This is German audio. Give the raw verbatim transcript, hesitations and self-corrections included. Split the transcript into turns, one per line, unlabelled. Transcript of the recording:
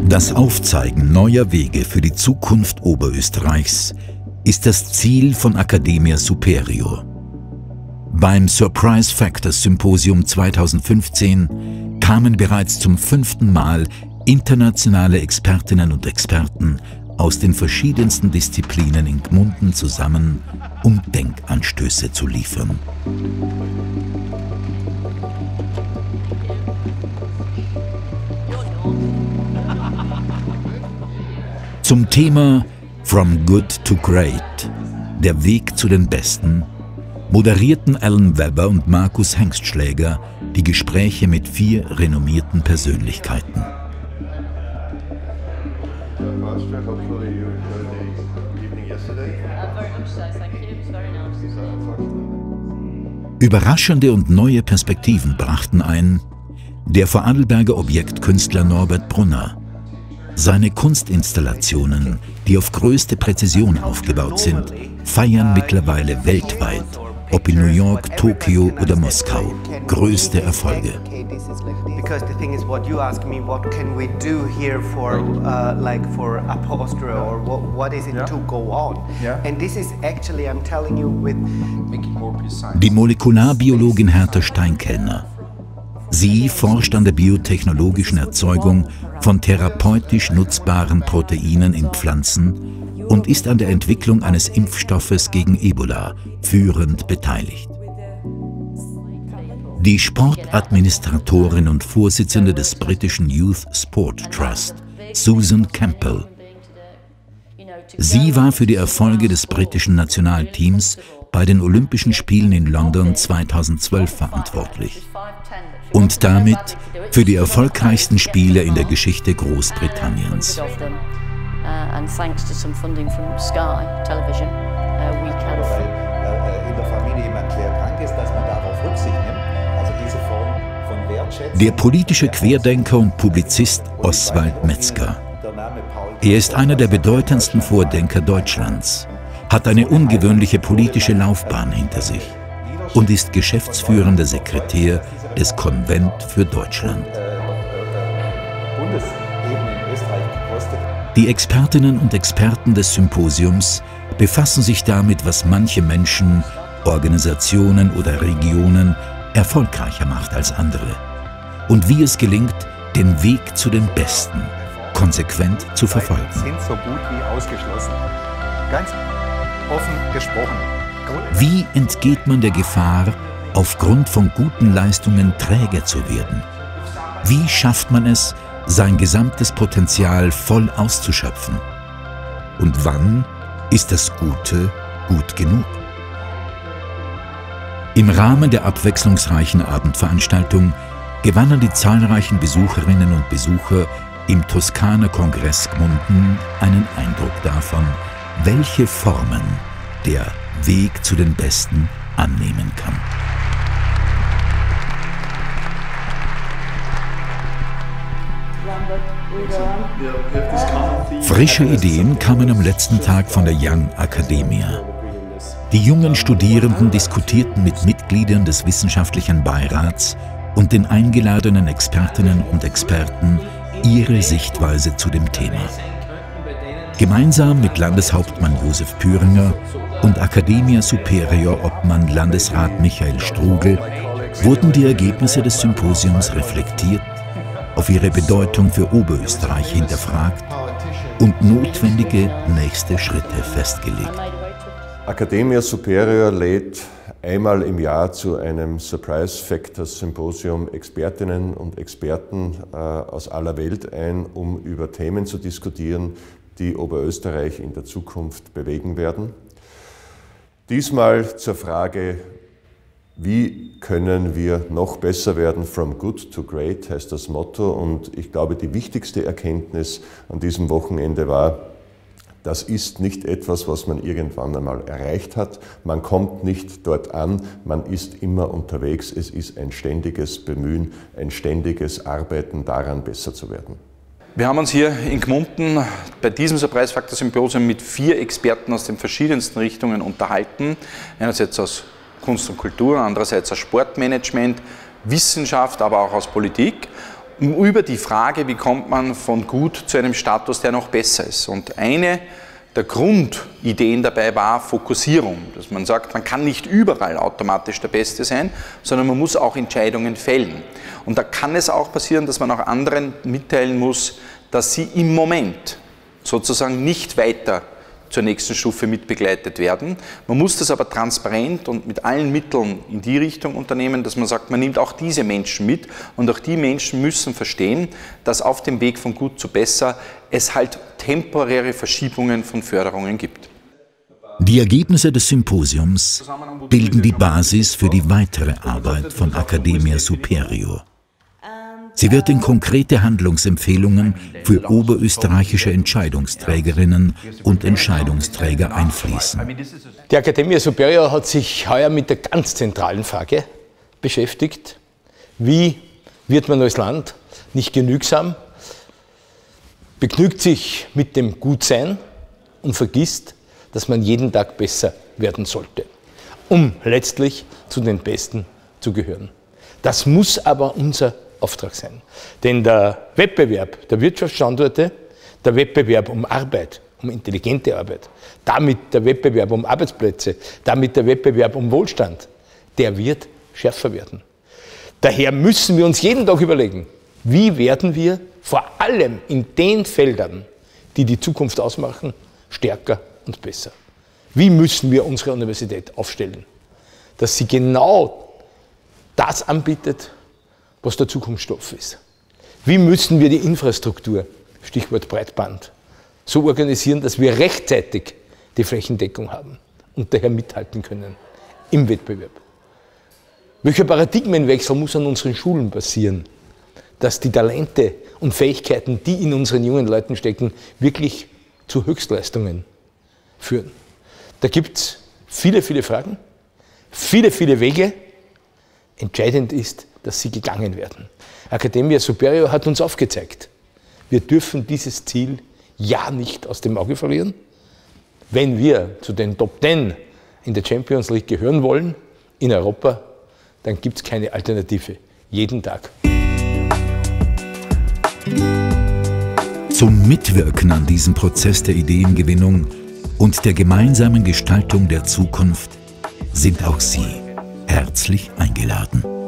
Das Aufzeigen neuer Wege für die Zukunft Oberösterreichs ist das Ziel von Academia Superior. Beim Surprise Factors Symposium zweitausendfünfzehn kamen bereits zum fünften Mal internationale Expertinnen und Experten aus den verschiedensten Disziplinen in Gmunden zusammen, um Denkanstöße zu liefern. Zum Thema From Good to Great, der Weg zu den Besten, moderierten Alan Webber und Markus Hengstschläger die Gespräche mit vier renommierten Persönlichkeiten. Überraschende und neue Perspektiven brachten ein der Vorarlberger Objektkünstler Norbert Brunner. Seine Kunstinstallationen, die auf größte Präzision aufgebaut sind, feiern mittlerweile weltweit, ob in New York, Tokio oder Moskau, größte Erfolge.
Because the thing is, what you ask me, what can we do here for, uh, like for Apostra, or what, what is it yeah. to go on? Yeah. And this is actually, I'm telling you, with making more precise.
Die Molekularbiologin Hertha Steinkellner. Sie forscht an der biotechnologischen Erzeugung von therapeutisch nutzbaren Proteinen in Pflanzen und ist an der Entwicklung eines Impfstoffes gegen Ebola führend beteiligt. Die Sportadministratorin und Vorsitzende des britischen Youth Sport Trust, Susan Campbell. Sie war für die Erfolge des britischen Nationalteams bei den Olympischen Spielen in London zweitausendzwölf verantwortlich und damit für die erfolgreichsten Spiele in der Geschichte Großbritanniens. Der politische Querdenker und Publizist Oswald Metzger. Er ist einer der bedeutendsten Vordenker Deutschlands, hat eine ungewöhnliche politische Laufbahn hinter sich und ist geschäftsführender Sekretär des Konvent für Deutschland. Die Expertinnen und Experten des Symposiums befassen sich damit, was manche Menschen, Organisationen oder Regionen erfolgreicher macht als andere und wie es gelingt, den Weg zu den Besten konsequent zu verfolgen.
Sind so gut wie ausgeschlossen. Ganz offen gesprochen.
Wie entgeht man der Gefahr, aufgrund von guten Leistungen träge zu werden? Wie schafft man es, sein gesamtes Potenzial voll auszuschöpfen? Und wann ist das Gute gut genug? Im Rahmen der abwechslungsreichen Abendveranstaltung gewannen die zahlreichen Besucherinnen und Besucher im Toskaner Kongress Gmunden einen Eindruck davon, welche Formen der Weg zu den Besten annehmen kann. Frische Ideen kamen am letzten Tag von der Young Academia. Die jungen Studierenden diskutierten mit Mitgliedern des wissenschaftlichen Beirats und den eingeladenen Expertinnen und Experten ihre Sichtweise zu dem Thema. Gemeinsam mit Landeshauptmann Josef Püringer und Academia Superior Obmann Landesrat Michael Strugel wurden die Ergebnisse des Symposiums reflektiert, auf ihre Bedeutung für Oberösterreich hinterfragt und notwendige nächste Schritte festgelegt.
Academia Superior lädt einmal im Jahr zu einem Surprise Factors Symposium Expertinnen und Experten äh, aus aller Welt ein, um über Themen zu diskutieren, die Oberösterreich in der Zukunft bewegen werden. Diesmal zur Frage, wie können wir noch besser werden? From good to great heißt das Motto. Und ich glaube, die wichtigste Erkenntnis an diesem Wochenende war, das ist nicht etwas, was man irgendwann einmal erreicht hat. Man kommt nicht dort an, man ist immer unterwegs. Es ist ein ständiges Bemühen, ein ständiges Arbeiten daran, besser zu werden.
Wir haben uns hier in Gmunden bei diesem Surprise Factor Symposium mit vier Experten aus den verschiedensten Richtungen unterhalten. Einerseits aus Kunst und Kultur, andererseits aus Sportmanagement, Wissenschaft, aber auch aus Politik. über die Frage, wie kommt man von gut zu einem Status, der noch besser ist. Und eine der Grundideen dabei war Fokussierung, dass man sagt, man kann nicht überall automatisch der Beste sein, sondern man muss auch Entscheidungen fällen. Und da kann es auch passieren, dass man auch anderen mitteilen muss, dass sie im Moment sozusagen nicht weiter zur nächsten Stufe mitbegleitet werden. Man muss das aber transparent und mit allen Mitteln in die Richtung unternehmen, dass man sagt, man nimmt auch diese Menschen mit und auch die Menschen müssen verstehen, dass auf dem Weg von gut zu besser es halt temporäre Verschiebungen von Förderungen gibt.
Die Ergebnisse des Symposiums bilden die Basis für die weitere Arbeit von Academia Superior. Sie wird in konkrete Handlungsempfehlungen für oberösterreichische Entscheidungsträgerinnen und Entscheidungsträger einfließen.
Die Academia Superior hat sich heuer mit der ganz zentralen Frage beschäftigt: Wie wird man als Land nicht genügsam, begnügt sich mit dem Gutsein und vergisst, dass man jeden Tag besser werden sollte, um letztlich zu den Besten zu gehören. Das muss aber unser Auftrag sein. Denn der Wettbewerb der Wirtschaftsstandorte, der Wettbewerb um Arbeit, um intelligente Arbeit, damit der Wettbewerb um Arbeitsplätze, damit der Wettbewerb um Wohlstand, der wird schärfer werden. Daher müssen wir uns jeden Tag überlegen, wie werden wir vor allem in den Feldern, die die Zukunft ausmachen, stärker und besser. Wie müssen wir unsere Universität aufstellen, dass sie genau das anbietet, was der Zukunftsstoff ist. Wie müssen wir die Infrastruktur, Stichwort Breitband, so organisieren, dass wir rechtzeitig die Flächendeckung haben und daher mithalten können im Wettbewerb. Welcher Paradigmenwechsel muss an unseren Schulen passieren, dass die Talente und Fähigkeiten, die in unseren jungen Leuten stecken, wirklich zu Höchstleistungen führen? Da gibt es viele, viele Fragen, viele, viele Wege. Entscheidend ist, dass sie gegangen werden. Academia Superior hat uns aufgezeigt, wir dürfen dieses Ziel ja nicht aus dem Auge verlieren. Wenn wir zu den Top Ten in der Champions League gehören wollen, in Europa, dann gibt es keine Alternative. Jeden Tag.
Zum Mitwirken an diesem Prozess der Ideengewinnung und der gemeinsamen Gestaltung der Zukunft sind auch Sie herzlich eingeladen.